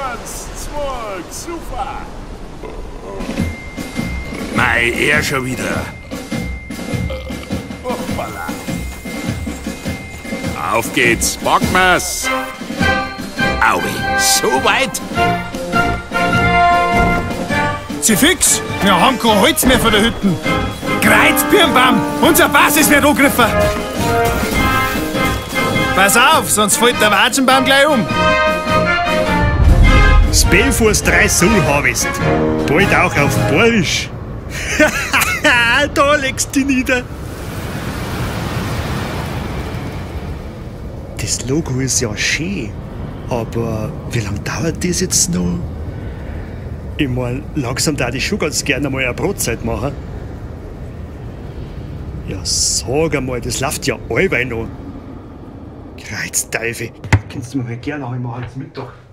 1, 2, super! Mei, er schon wieder. Hoppala! Auf geht's, packen wir's. Aui, so weit? Sie fix! Wir haben kein Holz mehr von der Hütten. Kreuz, Birnbaum! Unsere Basis wird angegriffen! Pass auf, sonst fällt der Watschenbaum gleich um. Spellforce 3 Soul Harvest. Bald auch auf Borisch. Da legst du nieder. Das Logo ist ja schön. Aber wie lange dauert das jetzt noch? Ich mein, langsam darf ich schon ganz gerne mal eine Brotzeit machen. Ja, sag einmal, das läuft ja allweil noch. Kreuzteufel. Kannst du mir halt gerne auch mal zum Mittag.